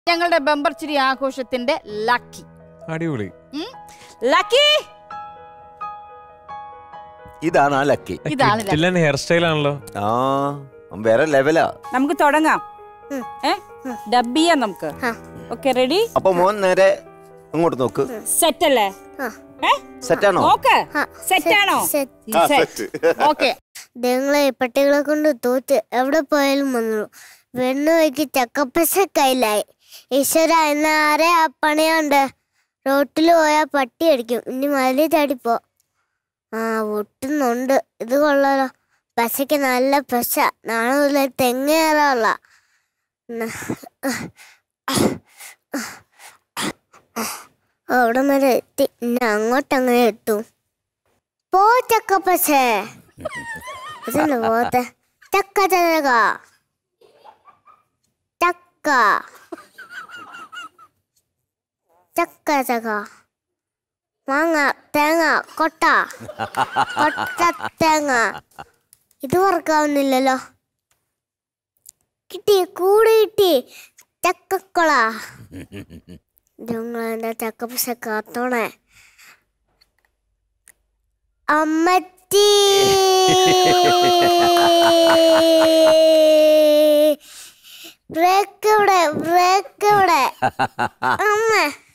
ഞങ്ങളുടെ ബമ്പർ ചിരി ആഘോഷത്തിന്റെ ലക്കി. അടിപൊളി. ലക്കി ഇതാണ് ആ ലക്കി. ഇതാണ് ഹെയർ സ്റ്റൈൽ ആണല്ലോ. ആ വേറെ ലെവലാ. നമുക്ക് തുടങ്ങാം. ഡബ് ചെയ്യാം നമുക്ക്. Okay ready? അപ്പൊ മോൻ നേരെ അങ്ങോട്ട് നോക്ക്. സെറ്റ് അല്ലേ? സെറ്റാണോ? സെറ്റാണോ? ഓക്കെ. ഞങ്ങളെ പട്ടികളെ കൊണ്ട് തോറ്റ് എവിടെ പോയാലും വന്നു. വെണ്ണുവയ്ക്ക് ചക്കപ്പശ കയ്യിലായി. ഈശ്വര എന്നാരെ ആ പണിയുണ്ട്. റോട്ടിൽ പോയാൽ പട്ടി അടിക്കും. ഇനി മലി ചാടിപ്പോ. ഒട്ടുന്നുണ്ട്. ഇത് കൊള്ളാലോ. പശയ്ക്ക് നല്ല പശ. നാളെ മുതൽ തെങ്ങ് കയറാനുള്ള. അവിടെ വരെ എത്തി. ഇനി അങ്ങോട്ടങ്ങനെ എത്തും. പോ ചക്കപ്പശേ. അതല്ല പോത്തെ. ചക്ക ചക ചക്ക ചക്ക ചക മാങ്ങ തേങ്ങ കൊട്ട കൊട്ട തേങ്ങ. ഇത് വറക്കാവുന്നില്ലല്ലോ. കിട്ടി കൂടെ കിട്ടി. ചക്കക്കൊള. ഞങ്ങളെന്താ ചക്കപ്പശ കാത്തോണേ. അമ്മച്ചി ബ്രേക്ക് ഇവിടെ ബ്രേക്ക് ഇവിടെ. അമ്മ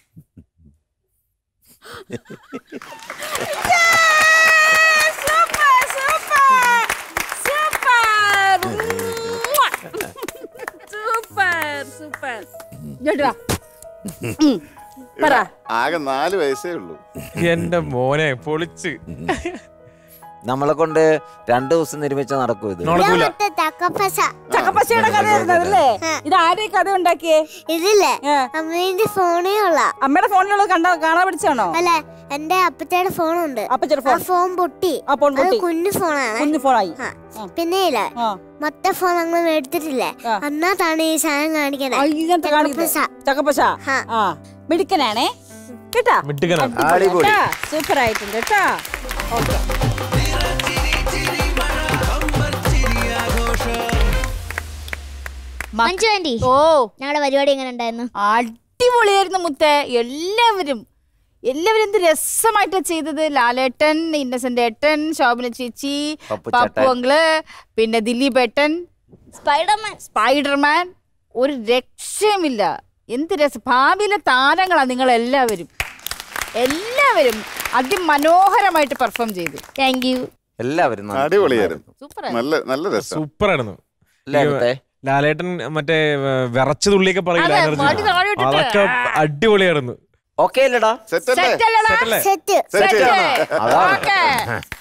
ആകെ 4 വയസ്സേ ഉള്ളൂ. എന്റെ മോനെ പൊളിച്ച്. നമ്മളെ കൊണ്ട് 2 ദിവസം നിർമ്മിച്ച നടക്കും ഇത്. ചക്കപ്പശയുടെ കഥയായിരുന്നല്ലേ? ഇത് ആരെയും കഥ ഉണ്ടാക്കിയേ? ഇതില്ലേ അമ്മേന്റെ ഫോണിലുള്ള. അമ്മയുടെ ഫോണിലുള്ള കാണാൻ പഠിച്ചാണോ? അല്ല, എന്റെ അപ്പച്ചയുടെ ഫോണുണ്ട്. അപ്പച്ചയുടെ ഫോൺ പൊട്ടി. കുഞ്ഞു ഫോണാണ്. കുഞ്ഞു ഫോണായി. പിന്നെ മൊത്തം ഫോൺ ഞങ്ങൾ എടുത്തിട്ടില്ലേ. അന്നാത്താണ് ഈ സാധനം കാണിക്കണേ. ചക്കപ്പശ മിടുക്കനാണേ കേട്ടാ. സൂപ്പർ ആയിട്ടുണ്ട് കേട്ടാ. ഓക്കെ. മഞ്ജു ആന്റി, ഞങ്ങളുടെ പരിപാടി എങ്ങനെ ഉണ്ടായിരുന്നു? അടിപൊളിയായിരുന്നു മുത്തേ. എല്ലാവരും എന്ത് രസമായിട്ടാ ചെയ്തത്. ലാലേട്ടൻ, ഇന്നസെന്റ് ഏട്ടൻ, ശോഭന ചേച്ചി, പപ്പു അങ്കിള്, പിന്നെ ദിലീപ് ഏട്ടൻ, സ്പൈഡർമാൻ. ഒരു രക്ഷയുമില്ല. എന്ത് രസം. ഭാവിയിലെ താരങ്ങളാ നിങ്ങൾ എല്ലാവരും അതിമനോഹരമായിട്ട് പെർഫോം ചെയ്തു. Thank you. എല്ലാവരും അടിപൊളിയായിരുന്നു. നല്ല രസം. സൂപ്പറായിരുന്നു. ലാലേട്ടൻ മറ്റേ വിറച്ച തുള്ളിയൊക്കെ പറയില്ല, അതൊക്കെ അടിപൊളിയായിരുന്നു. ഓക്കെ അല്ലടാ? സെറ്റ്.